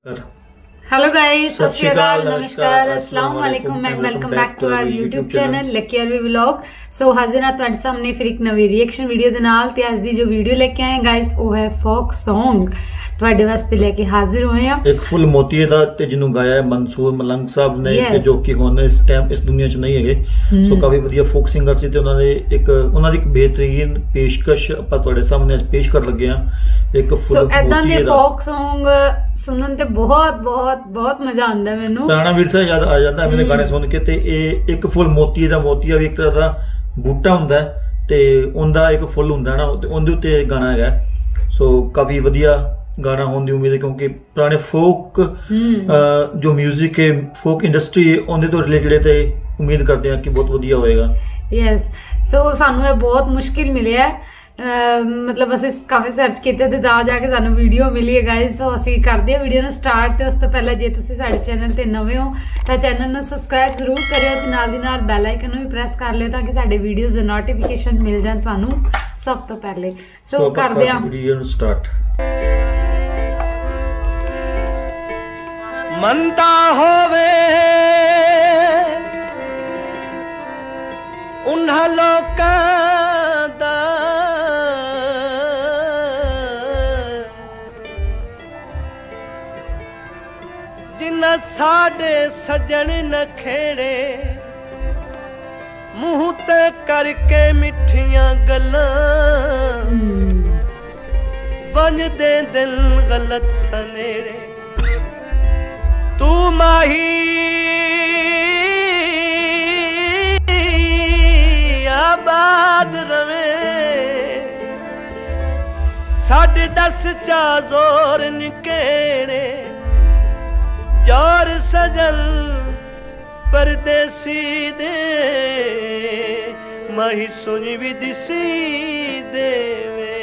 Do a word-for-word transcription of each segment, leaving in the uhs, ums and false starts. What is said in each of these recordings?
Hello guys, सत श्री अकाल, नमस्कार, अस्सलाम वालेकुम and welcome back to our YouTube channel Lucky Arabi vlog. So हाजिर हां तुहाडे सामने फिर एक नवी रिएक्शन वीडियो दे नाल ते अज दी जो वीडियो लेके आए गाइस वो है फोक सॉन्ग तुहाडे वास्ते लेके हाजिर होए हैं। एक फुल मोतीए दा ते जिन्नू गाया है मंसूर मलंग साहब ने yes. जो कि हुण इस टाइम इस दुनिया च नहीं है। hmm. सो काफी वधिया फोक सिंगर सी ते उन्हां दे एक उन्हां दी एक बेहतरीन पेशकश आपां तुहाडे सामने आज पेश कर लगे हां। एक फुल so, ऐदां दे फोक सॉन्ग सुनन ते बहुत बहुत बहुत मजा आंदा मैनू। पुराना विरसा याद आ जाता है मैंने गाने सुन के ते ए एक फुल मोती दा मोतीया भी एक तरह दा बूटा हुंदा है ते उनदा एक फुल हुंदा ना ते उनदे उत्ते गाना हैगा। सो काफी वधिया गाना होने की उम्मीद है क्योंकि पुराने फोक जो म्यूजिक है फोक इंडस्ट्री है उनदे तो रिलेटेड है उम्मीद करते हैं कि बहुत वधिया होएगा। यस सो सानू ये बहुत मुश्किल मिले है Uh, मतलब असं काफी सर्च किए थे तां जाके सानू वीडियो मिली है गाइस। सो असी करते हैं वीडियो ने स्टार्ट ते उस तो पहले जे तुसीं साडे चैनल ते नवे हो तो चैनल ने सबसक्राइब जरूर करियो ते नाल दी नाल बैल आइकन भी प्रेस कर लियो ताकि साडे वीडियोस दे नोटिफिकेशन मिल जाण तुहानू सब तो पहले। सो करदे हां वीडियो नु स्टार्ट। मंदा होवे उन्हां लोकां दा जिन्ना साडे सजन नखेड़े मुंह ते करके मिठियां गल्लां बन दे दिल गलत सनेड़े। तू माही आबाद रवे साडे दस चा जोर निकेड़े जोर सजल परदेसी दे माही सुन भी दिसी देवे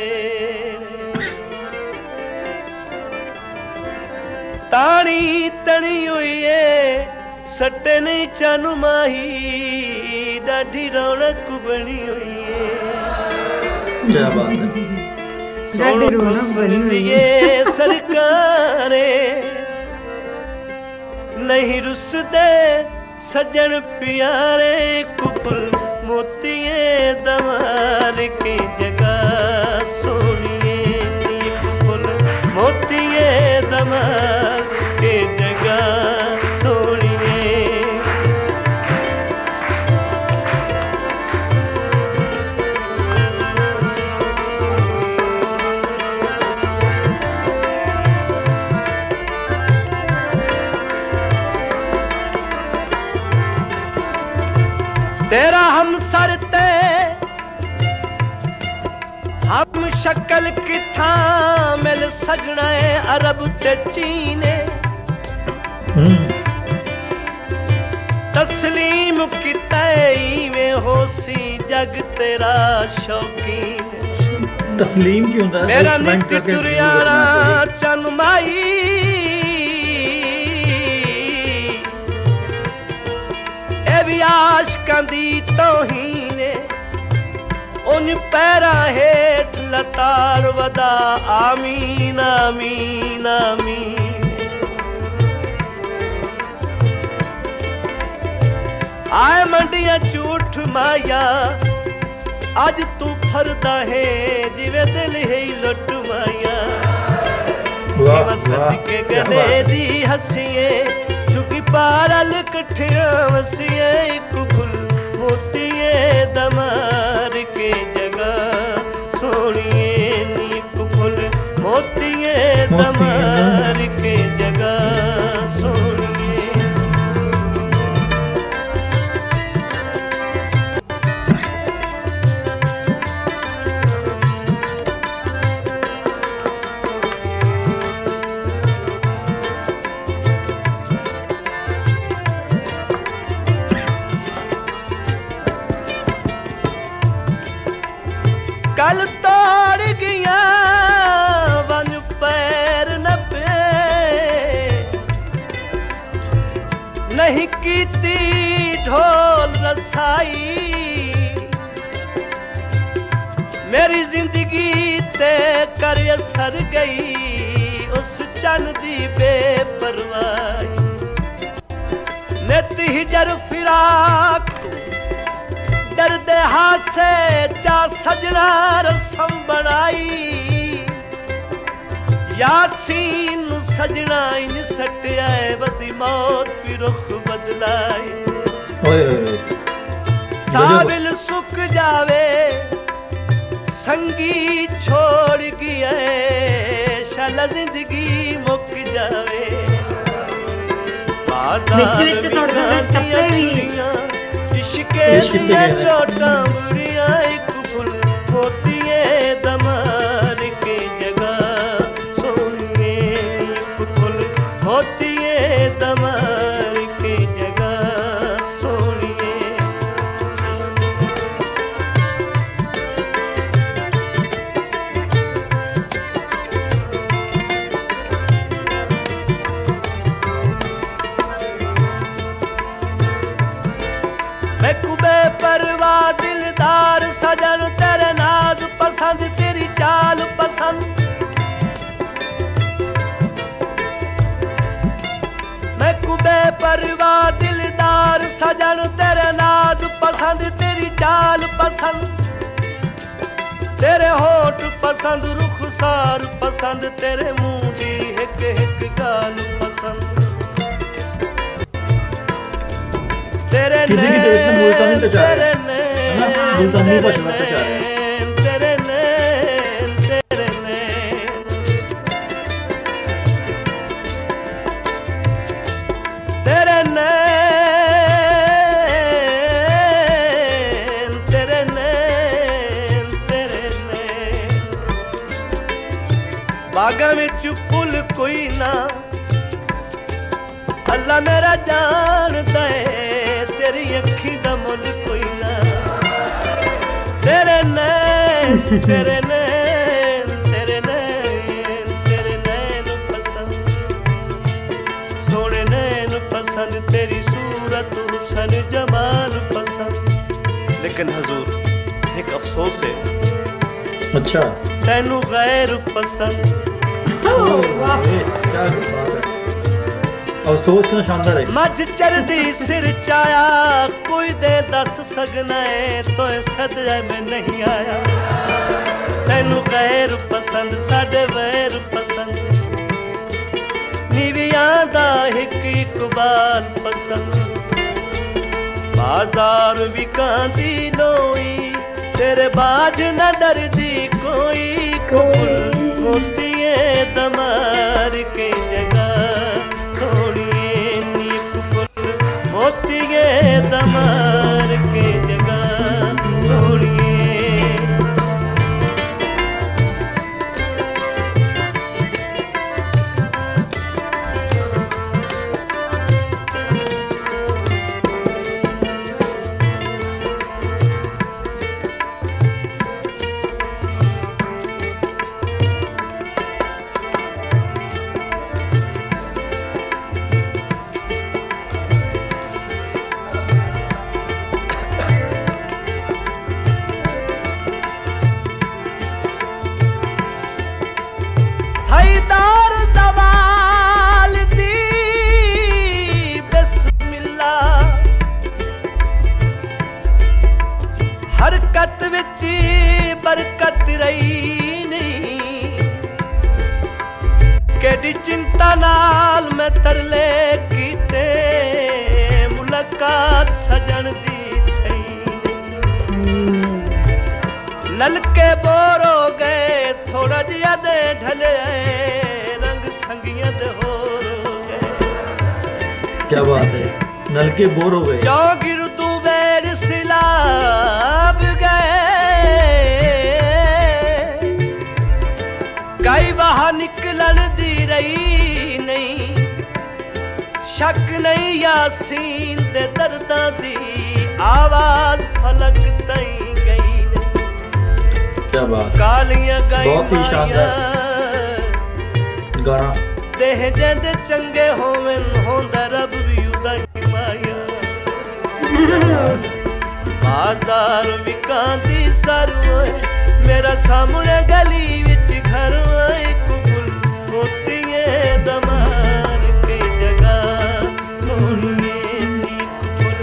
तानी तनी हुई है सटे नहीं चानू माही डाढ़ी रौनक बनी हुई है। क्या बात है, डाढ़ी रौनक बनी हुई है। सरकारे नहीं रुसदे सजन प्यारे कुकुल मोतिए दवार की जगह सोनिए कुकुल मोतिए दवार की जगह सोनिए। तेरा हम सरते हम शक्ल किथा मिल सकना है अरब ते चीने। तस्लीम कितई में होसी जग तेरा शौकीन। तस्लीम क्यों होता है मेरा नित्य तुरियारा चनमाई आशकां दी तौहीने उन पैरा हेठ लतार वदा आमीन आमीन आमीन। आए मंडियां झूठ माया अज तू फरदा है जिवे दिल है लुट माया। सदके गले दी हसीए चुकी पारल कठिया वसिए कुकुल मोतिए दमार के जगह सोनिए नी कुकुल मोतिए दमार के जगह सोनिए। कल तोड़ गया वन पैर न पे नहीं कीती ढोल रसाई मेरी जिंदगी ते कर असर गई उस चन दी बे खंजर फिराक डरदे हासे चा सजना रसम बनाई यासीन सजना इन सटिया बदी मौत भी रुख बदलाई साबिल सुख जावे संगी छोड़ गया शाला जिंदगी मुक जावे विच विच थोड़े थोड़े टप्पे भी इश्के दियां चोटां बुरियां एक फुल होती है दमार के जगह सोनिए एक फुल होती है दमार के जगह सोनिए मैं कुबे परवा दिलदार सजन तेरे नाज पसंद तेरी चाल पसंद मैं कुबे परवा दिलदार सजन तेरे नाज पसंद तेरी चाल पसंद तेरे होठ पसंद रुखसार पसंद तेरे मुंह दी हिक हिक गाल पसंद तेरे नैन तेरे नैन तेरे नैन तेरे नैन तेरे नैन तेरे नैन तेरे नैन बागां विच फुल कोई ना अल्लाह मेरा जानदा है तेरी अखी दा मुल कोई ना तेरे नैन तेरे नैन तेरे नैन तेरे नैन पसंद सोने नैन पसंद तेरी सूरत हुसन जमाल पसंद लेकिन हुजूर एक अफसोस है अच्छा तैनू गैर पसंद अफसोस ना शानदार है मज चरदी सिर चाया कोई दे दस सकना है तो सदया में नहीं आया तैनू गैर पसंद साडे वैर पसंद नीवियां दा हिक इकबाल पसंद बाजार विकांदी लोई तेरे बाज न डरदी कोई कबूल मोतिए दमार के जगह मोतिए दमार के जगह छोड़िए हैदार जवाल दी बिस्मिल्लाह हरकत विच बरकत रही नहीं केडी चिंता नाल मैं तरले कीते मुलाकात सजन दी थई नलके बोर हो गए थोड़ा जिया दे ढले रंग संगिया दे होर हो गए क्या बात है नलके बोर हो गए जो गिर तू बैर सिलाब गए कई वहां निकलन दी रही नहीं शक नहीं यासीन दे दर्दां दी आवाज फलक तई क्या बात कालियां बहुत ही शानदार गाना देह जेंदे चंगे होवन होंदा रब भी उदा ही माया बाजार विकांदी सर मेरा सामने गली विच घर एक फुल मोतिए दमार के जगह सोनिए नीक फुल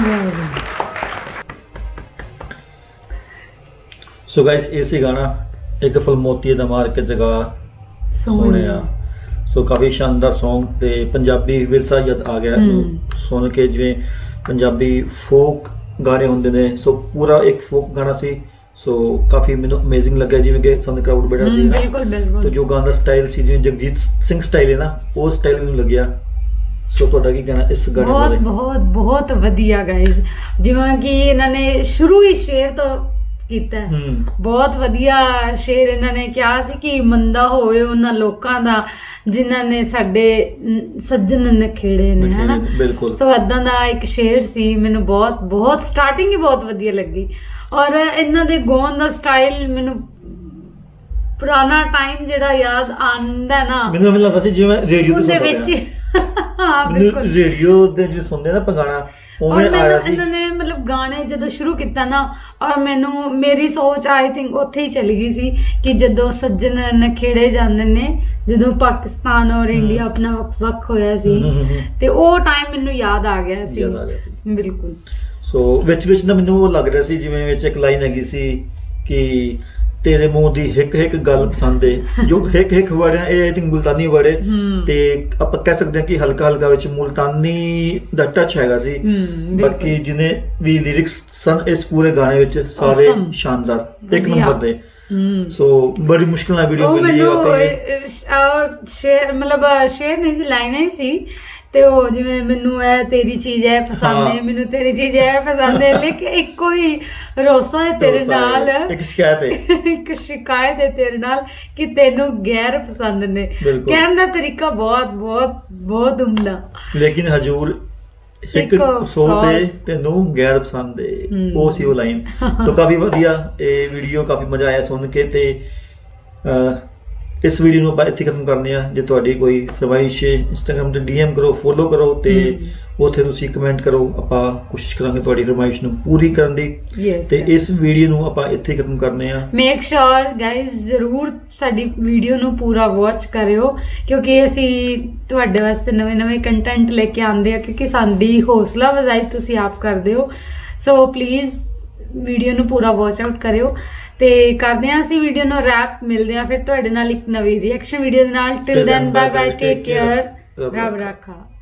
ਸੋ ਗਾਇਸ ਇਹ ਸੀ ਗਾਣਾ ਇੱਕ ਫੁੱਲ ਮੋਤੀ ਦਾ ਮਾਰ ਕੇ ਜਗਾ ਸੋਹਣਿਆ। ਸੋ ਕਾਫੀ ਸ਼ਾਨਦਾਰ Song ਤੇ ਪੰਜਾਬੀ ਵਿਰਸਾ ਯਾਦ ਆ ਗਿਆ ਸੁਣ ਕੇ, ਜਿਵੇਂ ਪੰਜਾਬੀ ਫੋਕ ਗਾਣੇ ਹੁੰਦੇ ਨੇ। ਸੋ ਪੂਰਾ ਇੱਕ ਫੋਕ ਗਾਣਾ ਸੀ। ਸੋ ਕਾਫੀ ਮੈਨੂੰ ਅਮੇਜ਼ਿੰਗ ਲੱਗਿਆ, ਜਿਵੇਂ ਕਿ ਸਾਨੂੰ ਕਰਾਊਡ ਬੈਠਾ ਸੀ ਬਿਲਕੁਲ ਬਿਲਕੁਲ, ਤੇ ਜੋ ਗਾਣਾ ਦਾ ਸਟਾਈਲ ਸੀ ਜਿਵੇਂ ਜਗਜੀਤ ਸਿੰਘ ਸਟਾਈਲ ਹੈ ਨਾ, ਉਹ ਸਟਾਈਲ ਮੈਨੂੰ ਲੱਗਿਆ। ਸੋ ਤੁਹਾਡਾ ਕੀ ਕਹਿਣਾ ਇਸ ਗਾਣੇ ਬਾਰੇ? ਬਹੁਤ ਬਹੁਤ ਬਹੁਤ ਵਧੀਆ ਗਾਇਜ਼, ਜਿਵੇਂ ਕਿ ਇਹਨਾਂ ਨੇ ਸ਼ੁਰੂ ਹੀ ਸ਼ੇਰ ਤੋਂ ਕੀਤਾ, ਬਹੁਤ ਵਧੀਆ ਸ਼ੇਰ ਇਹਨਾਂ ਨੇ ਕਿਹਾ ਸੀ ਕਿ ਮੰਦਾ ਹੋਵੇ ਉਹਨਾਂ ਲੋਕਾਂ ਦਾ ਜਿਨ੍ਹਾਂ ਨੇ ਸਾਡੇ ਸੱਜਣ ਨਖੇੜੇ ਨੇ, ਹੈ ਨਾ। ਸੋ ਏਦਾਂ ਦਾ ਇੱਕ ਸ਼ੇਰ ਸੀ, ਮੈਨੂੰ ਬਹੁਤ ਬਹੁਤ ਸਟਾਰਟਿੰਗ ਹੀ ਬਹੁਤ ਵਧੀਆ ਲੱਗੀ। ਔਰ ਇਹਨਾਂ ਦੇ ਗਾਉਣ ਦਾ ਸਟਾਈਲ ਮੈਨੂੰ ਪੁਰਾਣਾ ਟਾਈਮ ਜਿਹੜਾ ਯਾਦ ਆਉਂਦਾ ਨਾ, ਮੈਨੂੰ ਮੈਨੂੰ ਲੱਗਦਾ ਸੀ ਜਿਵੇਂ ਰੇਡੀਓ ਦੇ ਵਿੱਚ। ਹਾਂ ਬਿਲਕੁਲ, ਰੇਡੀਓ ਦੇ ਜਿਹੜੇ ਸੁਣਦੇ ਨਾ ਗਾਣਾ ਔਰ ਇਹਨਾਂ ਨੇ ਮਤਲਬ ਗਾਣੇ ਜਦੋਂ ਸ਼ੁਰੂ ਕੀਤਾ ਨਾ, ਔਰ ਮੈਨੂੰ ਮੇਰੀ ਸੋਚ ਆਈ ਥਿੰਕ ਉੱਥੇ ਹੀ ਚਲੀ ਗਈ ਸੀ ਕਿ ਜਦੋਂ ਸੱਜਣ ਨਖੇੜੇ ਜਾਂਦੇ ਨੇ, ਜਦੋਂ ਪਾਕਿਸਤਾਨ ਔਰ ਇੰਡੀਆ ਆਪਣਾ ਵੱਖ ਹੋਇਆ ਸੀ, ਤੇ ਉਹ ਟਾਈਮ ਮੈਨੂੰ ਯਾਦ ਆ ਗਿਆ ਸੀ। ਬਿਲਕੁਲ। ਸੋ ਵਿੱਚ ਵਿੱਚ ਨਾ ਮੈਨੂੰ ਉਹ ਲੱਗ ਰਿਹਾ ਸੀ ਜਿਵੇਂ ਵਿੱਚ ਇੱਕ ਲਾਈਨ ਹੈਗੀ ਸੀ ਕਿ ਤੇਰੇ ਮੂੰਹ ਦੀ ਹਿੱਕ ਹਿੱਕ ਗੱਲ ਪਸੰਦ ਏ, ਜੋ ਹਿੱਕ ਹਿੱਕ ਵਰਡ ਹੈ ਇਹ ਆਈ ਥਿੰਕ ਮੁਲਤਾਨੀ ਵਰਡ ਹੈ, ਤੇ ਆਪਾਂ ਕਹਿ ਸਕਦੇ ਹਾਂ ਕਿ ਹਲਕਾ ਹਲਕਾ ਵਿੱਚ ਮੁਲਤਾਨੀ ਦਾ ਟੱਚ ਹੈਗਾ ਸੀ। ਬਾਕੀ ਜਿਹਨੇ ਵੀ ਲਿਰਿਕਸ ਸਨ ਇਸ ਪੂਰੇ ਗਾਣੇ ਵਿੱਚ ਸਾਰੇ ਸ਼ਾਨਦਾਰ ਇੱਕ ਨੰਬਰ ਦੇ। ਸੋ ਬੜੀ ਮੁਸ਼ਕਿਲ ਨਾਲ ਵੀਡੀਓ ਮਿਲੀ ਸ਼ੇਰ, ਮਤਲਬ ਸ਼ੇਰ ਨਹੀਂ ਸੀ, ਲਾਈਨਾਂ ਹੀ ਸੀ। ਤੇ ਉਹ ਜਿਵੇਂ ਮੈਨੂੰ ਇਹ ਤੇਰੀ ਚੀਜ਼ ਹੈ ਪਸੰਦ ਹੈ, ਮੈਨੂੰ ਤੇਰੀ ਚੀਜ਼ ਹੈ ਪਸੰਦ ਹੈ, ਲੇਕਿਨ ਇੱਕੋ ਹੀ ਰੋਸਾ ਹੈ ਤੇਰੇ ਨਾਲ, ਇੱਕ ਸ਼ਿਕਾਇਤ ਹੈ ਇੱਕ ਸ਼ਿਕਾਇਤ ਹੈ ਤੇਰੇ ਨਾਲ ਕਿ ਤੈਨੂੰ ਗੈਰ ਪਸੰਦ ਨੇ। ਕਹਿਣ ਦਾ ਤਰੀਕਾ ਬਹੁਤ ਬਹੁਤ ਬਹੁਤ ਉਮਦਾ, ਲੇਕਿਨ ਹਜੂਰ ਇੱਕ ਅਫਸੋਸ ਹੈ ਤੈਨੂੰ ਗੈਰ ਪਸੰਦ ਹੈ, ਉਹ ਸੀ ਉਹ ਲਾਈਨ। ਸੋ ਕਾਫੀ ਵਧੀਆ ਇਹ ਵੀਡੀਓ, ਕਾਫੀ ਮਜ਼ਾ ਆਇਆ ਸੁਣ ਕੇ। ਤੇ ਇਸ ਵੀਡੀਓ ਨੂੰ ਆਪਾਂ ਇੱਥੇ ਖਤਮ ਕਰਨੇ ਆ। ਜੇ ਤੁਹਾਡੀ ਕੋਈ ਫਰਮਾਇਸ਼ ਇੰਸਟਾਗ੍ਰਾਮ ਤੇ ਡੀਐਮ ਕਰੋ, ਫੋਲੋ ਕਰੋ, ਤੇ ਉੱਥੇ ਤੁਸੀਂ ਕਮੈਂਟ ਕਰੋ। ਆਪਾਂ ਕੋਸ਼ਿਸ਼ ਕਰਾਂਗੇ ਤੁਹਾਡੀ ਫਰਮਾਇਸ਼ ਨੂੰ ਪੂਰੀ ਕਰਨ ਦੀ। ਤੇ ਇਸ ਵੀਡੀਓ ਨੂੰ ਆਪਾਂ ਇੱਥੇ ਖਤਮ ਕਰਨੇ ਆ। ਮੇਕ ਸ਼ੋਰ ਗਾਇਜ਼ ਜ਼ਰੂਰ ਸਾਡੀ ਵੀਡੀਓ ਨੂੰ ਪੂਰਾ ਵਾਚ ਕਰਿਓ, ਕਿਉਂਕਿ ਅਸੀਂ ਤੁਹਾਡੇ ਵਾਸਤੇ ਨਵੇਂ ਨਵੇਂ ਕੰਟੈਂਟ ਲੈ ਕੇ ਆਉਂਦੇ ਆ, ਕਿਉਂਕਿ ਸਾਡੀ ਹੌਸਲਾ ਵਜ਼ਾਈ ਤੁਸੀਂ ਆਪ ਕਰਦੇ ਹੋ। ਸੋ ਪਲੀਜ਼ ਵੀਡੀਓ ਨੂੰ ਪੂਰਾ ਵਾਚ ਆਊਟ ਕਰਿਓ। ਤੇ ਕਰਦੇ ਹਾਂ ਅਸੀਂ ਵੀਡੀਓ ਨੂੰ ਰੈਪ, ਮਿਲਦੇ ਹਾਂ ਫਿਰ ਤੁਹਾਡੇ ਨਾਲ ਇੱਕ ਨਵੀਂ ਰਿਐਕਸ਼ਨ ਵੀਡੀਓ ਦੇ ਨਾਲ। Till then bye bye, take care, ਰੱਬ ਰਾਖਾ।